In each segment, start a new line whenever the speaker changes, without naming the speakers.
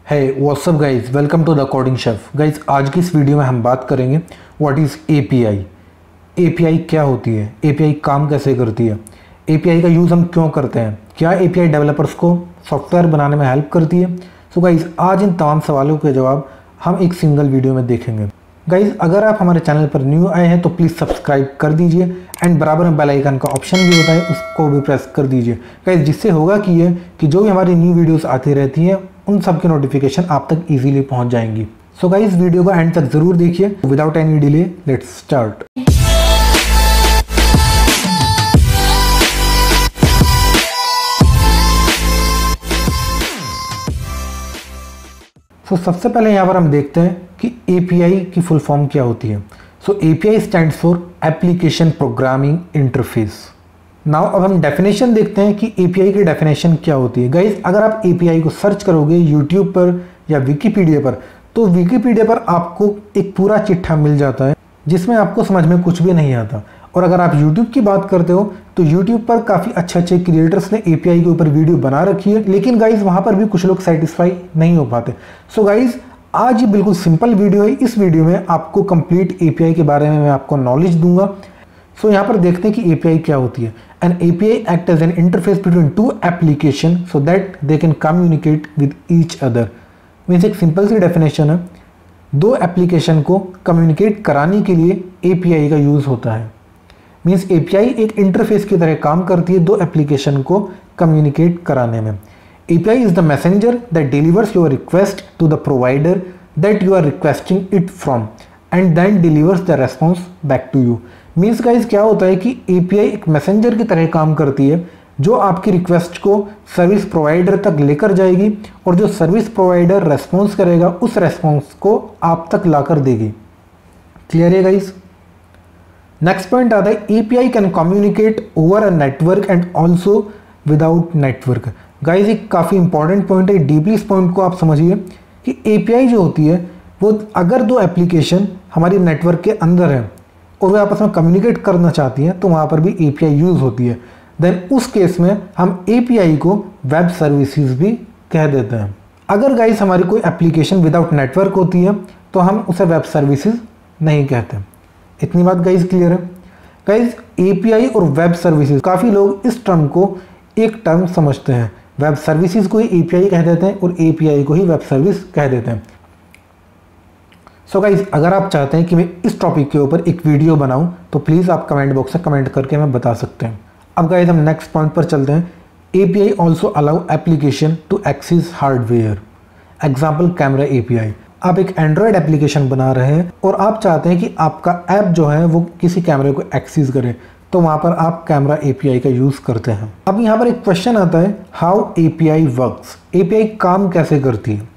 है WhatsApp guys, welcome to the coding chef. Guys आज की इस वीडियो में हम बात करेंगे व्हाट इज़ एपीआई। एपीआई क्या होती है, एपीआई काम कैसे करती है, एपीआई का यूज़ हम क्यों करते हैं, क्या एपीआई डेवलपर्स को सॉफ्टवेयर बनाने में हेल्प करती है। सो गाइज आज इन तमाम सवालों के जवाब हम एक सिंगल वीडियो में देखेंगे। गाइज अगर आप हमारे चैनल पर न्यू आए हैं तो प्लीज़ सब्सक्राइब कर दीजिए एंड बराबर में बेल आइकन का ऑप्शन भी होता है, उसको भी प्रेस कर दीजिए गाइज, जिससे होगा कि जो भी हमारी न्यू वीडियोस आती रहती हैं उन सब की नोटिफिकेशन आप तक इजीली पहुंच जाएंगी। सो गाइज वीडियो को एंड तक ज़रूर देखिए। Without any delay let's start. तो सबसे पहले यहाँ पर हम देखते हैं कि API की फुल फॉर्म क्या होती है। So API stands for application programming interface. Now अब हम डेफिनेशन देखते हैं कि API की डेफिनेशन क्या होती है। गाइज अगर आप API को सर्च करोगे यूट्यूब पर या विकीपीडिया पर, तो विकीपीडिया पर आपको एक पूरा चिट्ठा मिल जाता है जिसमें आपको समझ में कुछ भी नहीं आता। और अगर आप YouTube की बात करते हो तो YouTube पर काफ़ी अच्छे क्रिएटर्स ने API के ऊपर वीडियो बना रखी है, लेकिन गाइज वहाँ पर भी कुछ लोग सेटिस्फाई नहीं हो पाते। सो गाइज आज ये बिल्कुल सिंपल वीडियो है। इस वीडियो में आपको कंप्लीट API के बारे में मैं आपको नॉलेज दूंगा। सो यहाँ पर देखते हैं कि API क्या होती है। An API act as an interface between two application so that they can communicate with each other. Means एक सिंपल सी डेफिनेशन है, दो एप्लीकेशन को कम्युनिकेट कराने के लिए API का यूज़ होता है। मीन्स API एक इंटरफेस की तरह काम करती है दो एप्लीकेशन को कम्युनिकेट कराने में। API is the messenger that delivers your request to the provider that you are requesting it from and then delivers the response back to you। Means guys क्या होता है कि API एक मैसेंजर की तरह काम करती है जो आपकी रिक्वेस्ट को सर्विस प्रोवाइडर तक लेकर जाएगी और जो सर्विस प्रोवाइडर रेस्पॉन्स करेगा उस रेस्पॉन्स को आप तक लाकर देगी। क्लियर है गाइज। नेक्स्ट पॉइंट आता है API can communicate over a network and also without network. Guys एक काफ़ी इंपॉर्टेंट पॉइंट है, डीपली इस पॉइंट को आप समझिए कि API जो होती है वो अगर दो एप्लीकेशन हमारी नेटवर्क के अंदर है और वे आपस में कम्युनिकेट करना चाहती हैं तो वहाँ पर भी API यूज़ होती है। देन उस केस में हम API को वेब सर्विसेज भी कह देते हैं। अगर गाइज हमारी कोई एप्लीकेशन विदाउट नेटवर्क होती है तो हम उसे वेब सर्विसेज नहीं कहते। इतनी बात गाइज क्लियर है। गाइज API और वेब सर्विसेज, काफ़ी लोग इस टर्म को एक टर्म समझते हैं। वेब सर्विसेज को ही API कह देते हैं और API को ही वेब सर्विस कह देते हैं। सो गाइज अगर आप चाहते हैं कि मैं इस टॉपिक के ऊपर एक वीडियो बनाऊं तो प्लीज़ आप कमेंट बॉक्स में कमेंट करके मैं बता सकते हैं। अब गाइज हम नेक्स्ट पॉइंट पर चलते हैं। API also allow application to access hardware. Example camera API। आप एक एंड्रॉयड एप्लीकेशन बना रहे हैं और आप चाहते हैं कि आपका ऐप जो है वो किसी कैमरे को एक्सेस करे, तो वहाँ पर आप कैमरा API का यूज़ करते हैं। अब यहाँ पर एक क्वेश्चन आता है, हाउ API वर्क्स। API काम कैसे करती है।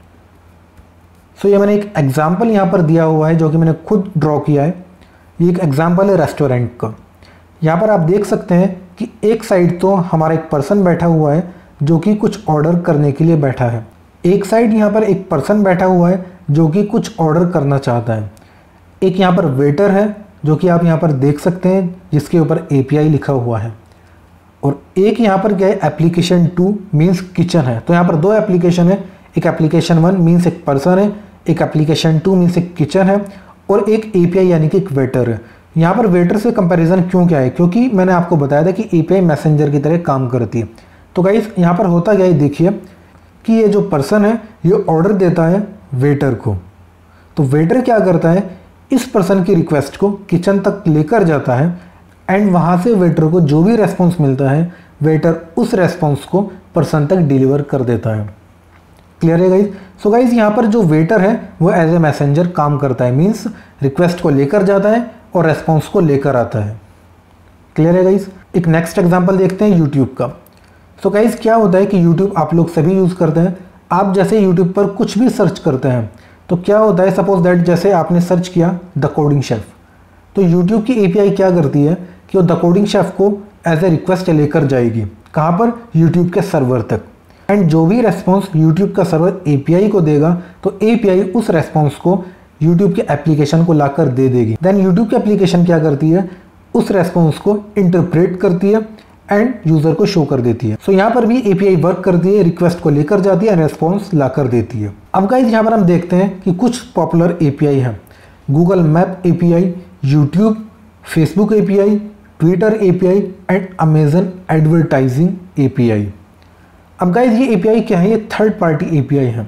सो ये मैंने एक एग्जाम्पल यहाँ पर दिया हुआ है जो कि मैंने खुद ड्रॉ किया है। ये एक एग्जाम्पल है रेस्टोरेंट का। यहाँ पर आप देख सकते हैं कि एक साइड तो हमारा एक पर्सन बैठा हुआ है जो कि कुछ ऑर्डर करने के लिए बैठा है, एक साइड यहाँ पर एक पर्सन बैठा हुआ है जो कि कुछ ऑर्डर करना चाहता है। एक यहाँ पर वेटर है जो कि आप यहाँ पर देख सकते हैं जिसके ऊपर API लिखा हुआ है, और एक यहाँ पर क्या है एप्लीकेशन 2 मीन्स किचन है। तो यहाँ पर दो एप्लीकेशन है, एक एप्लीकेशन 1 मीन्स एक पर्सन है, एक एप्लीकेशन 2 मीन्स एक किचन है, और एक API यानी कि एक वेटर है। यहाँ पर वेटर से कंपैरिजन क्यों क्या है, क्योंकि मैंने आपको बताया था कि API मैसेंजर की तरह काम करती है। तो गाइस यहाँ पर होता क्या है, देखिए कि ये जो पर्सन है ये ऑर्डर देता है वेटर को, तो वेटर क्या करता है इस पर्सन की रिक्वेस्ट को किचन तक लेकर जाता है एंड वहाँ से वेटर को जो भी रेस्पॉन्स मिलता है वेटर उस रेस्पॉन्स को पर्सन तक डिलीवर कर देता है। क्लियर है गाइज। सो गाइज यहाँ पर जो वेटर है वो एज ए मैसेंजर काम करता है, मीन्स रिक्वेस्ट को लेकर जाता है और रेस्पॉन्स को लेकर आता है। क्लियर है गाइज। एक नेक्स्ट एग्जाम्पल देखते हैं यूट्यूब का। सो गाइज क्या होता है कि यूट्यूब आप लोग सभी यूज़ करते हैं। आप जैसे यूट्यूब पर कुछ भी सर्च करते हैं तो क्या होता है, सपोज दैट जैसे आपने सर्च किया द कोडिंग शेफ, तो यूट्यूब की API क्या करती है कि वो द कोडिंग शेफ को एज ए रिक्वेस्ट लेकर जाएगी कहाँ पर, यूट्यूब के सर्वर तक, एंड जो भी रेस्पॉन्स यूट्यूब का सर्वर API को देगा तो API उस रेस्पॉन्स को यूट्यूब के एप्लीकेशन को लाकर दे देगी। देन यूट्यूब की एप्लीकेशन क्या करती है, उस रेस्पॉन्स को इंटरप्रेट करती है एंड यूज़र को शो कर देती है। सो यहाँ पर भी एपीआई वर्क करती है, रिक्वेस्ट को लेकर जाती है, रेस्पॉन्स ला कर देती है। अब गाइस यहाँ पर हम देखते हैं कि कुछ पॉपुलर एपीआई हैं। Google map API, YouTube, Facebook API, Twitter API and Amazon advertising API. अब गाइस ये एपीआई क्या है? ये थर्ड पार्टी एपीआई है।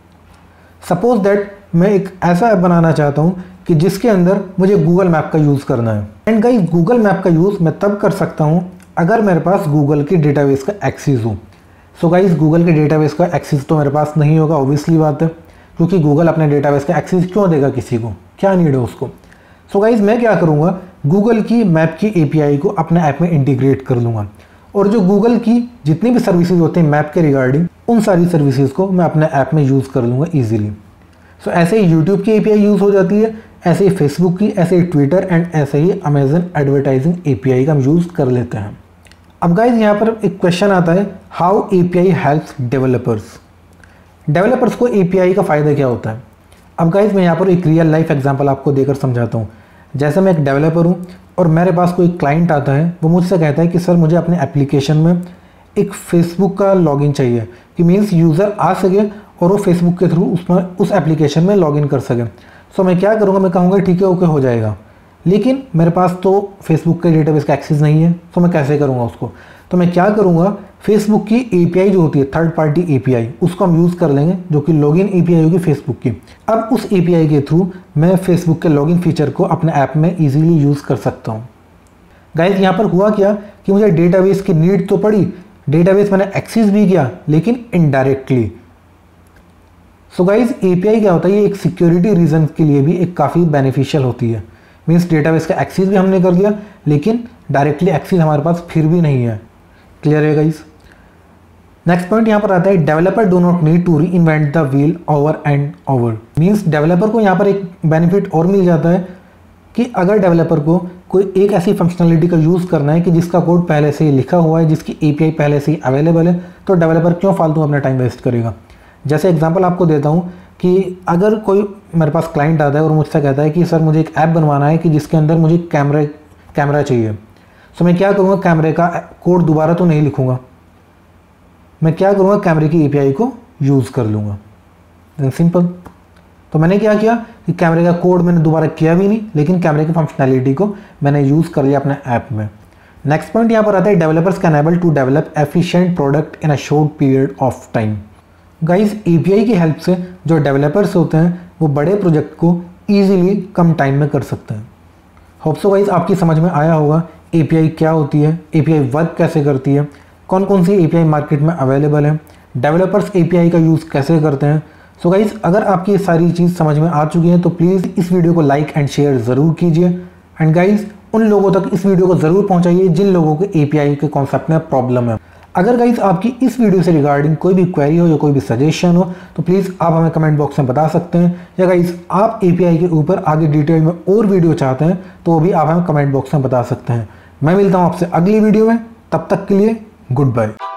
सपोज दैट मैं एक ऐसा ऐप बनाना चाहता हूँ कि जिसके अंदर मुझे गूगल मैप का यूज़ करना है। एंड गाइस गूगल मैप का यूज़ मैं तब कर सकता हूँ अगर मेरे पास गूगल के डेटाबेस का एक्सेस हो। सो गाइस गूगल के डेटाबेस का एक्सेस तो मेरे पास नहीं होगा, ऑब्वियसली बात है, क्योंकि गूगल अपने डेटाबेस का एक्सेस क्यों देगा किसी को, क्या नीड है उसको। सो गाइस मैं क्या करूँगा, गूगल की मैप की एपीआई को अपने ऐप में इंटीग्रेट कर लूँगा और जो गूगल की जितनी भी सर्विसेज होती हैं मैप के रिगार्डिंग, उन सारी सर्विसेज को मैं अपने ऐप में यूज़ कर लूँगा ईजिली। सो ऐसे ही यूट्यूब की एपीआई यूज़ हो जाती है, ऐसे ही फेसबुक की, ऐसे ही ट्विटर एंड ऐसे ही अमेजन एडवर्टाइजिंग एपीआई का हम यूज़ कर लेते हैं। अब गाइज यहाँ पर एक क्वेश्चन आता है, how API helps developers. Developers को एपीआई का फ़ायदा क्या होता है? अब गाइज मैं यहाँ पर एक रियल लाइफ एग्जांपल आपको देकर समझाता हूँ। जैसे मैं एक डेवलपर हूँ और मेरे पास कोई क्लाइंट आता है, वो मुझसे कहता है कि सर मुझे अपने एप्लीकेशन में एक फेसबुक का लॉगिन चाहिए, कि मीन्स यूज़र आ सके और वो फेसबुक के थ्रू उसमें उस एप्लीकेशन में लॉगिन कर सके। सो मैं क्या करूँगा, मैं कहूँगा ठीक है ओके हो जाएगा, लेकिन मेरे पास तो फेसबुक के डेटाबेस का एक्सेस नहीं है, तो मैं कैसे करूँगा उसको। तो मैं क्या करूँगा, फेसबुक की एपीआई जो होती है थर्ड पार्टी एपीआई, उसको हम यूज़ कर लेंगे, जो कि लॉगिन एपीआई होगी फेसबुक की। अब उस एपीआई के थ्रू मैं फेसबुक के लॉगिन फीचर को अपने ऐप में ईजिली यूज़ कर सकता हूँ। गाइस यहाँ पर हुआ क्या कि मुझे डेटाबेस की नीड तो पड़ी, डेटाबेस मैंने एक्सेस भी किया, लेकिन इनडायरेक्टली। सो गाइस एपीआई क्या होता है, ये एक सिक्योरिटी रीजन के लिए भी एक काफ़ी बेनिफिशियल होती है। मीन्स डेटाबेस का एक्सेस भी हमने कर दिया, लेकिन डायरेक्टली एक्सेस हमारे पास फिर भी नहीं है। क्लियर है गाइस? नेक्स्ट पॉइंट यहाँ पर आता है, developer do not need to reinvent the wheel over and over. Means developer को यहाँ पर एक बेनिफिट और मिल जाता है कि अगर डेवलपर को कोई एक ऐसी फंक्शनलिटी का यूज़ करना है कि जिसका कोड पहले से ही लिखा हुआ है, जिसकी एपीआई पहले से ही अवेलेबल है, तो डेवलपर क्यों फालतू अपना टाइम वेस्ट करेगा। जैसे एग्जांपल आपको देता हूँ कि अगर कोई मेरे पास क्लाइंट आता है और मुझसे कहता है कि सर मुझे एक ऐप बनवाना है कि जिसके अंदर मुझे कैमरा चाहिए। सो मैं क्या करूँगा, कैमरे का कोड दोबारा तो नहीं लिखूँगा, मैं क्या करूँगा, कैमरे की एपीआई को यूज़ कर लूँगा। Then simple. तो मैंने क्या किया कि कैमरे का कोड मैंने दोबारा किया भी नहीं, लेकिन कैमरे की फंक्शनैलिटी को मैंने यूज़ कर लिया अपने ऐप में। नेक्स्ट पॉइंट यहाँ पर आता है, developers can able to develop efficient product in a short period of time. Guys API की हेल्प से जो डेवलपर्स होते हैं वो बड़े प्रोजेक्ट को ईजिली कम टाइम में कर सकते हैं। होप सो गाइस आपकी समझ में आया होगा एपीआई क्या होती है, एपीआई वर्क कैसे करती है, कौन कौन सी एपीआई मार्केट में अवेलेबल है, डेवलपर्स एपीआई का यूज़ कैसे करते हैं। सो गाइस अगर आपकी ये सारी चीज़ समझ में आ चुकी है तो प्लीज़ इस वीडियो को लाइक एंड शेयर ज़रूर कीजिए। एंड गाइस उन लोगों तक इस वीडियो को ज़रूर पहुंचाइए जिन लोगों को एपीआई के कॉन्सेप्ट में प्रॉब्लम है। अगर गाइस आपकी इस वीडियो से रिगार्डिंग कोई भी क्वेरी हो या कोई भी सजेशन हो तो प्लीज़ आप हमें कमेंट बॉक्स में बता सकते हैं, या गाइस आप एपीआई के ऊपर आगे डिटेल में और वीडियो चाहते हैं तो वो भी आप हमें कमेंट बॉक्स में बता सकते हैं। मैं मिलता हूँ आपसे अगली वीडियो में, तब तक के लिए गुड बाय।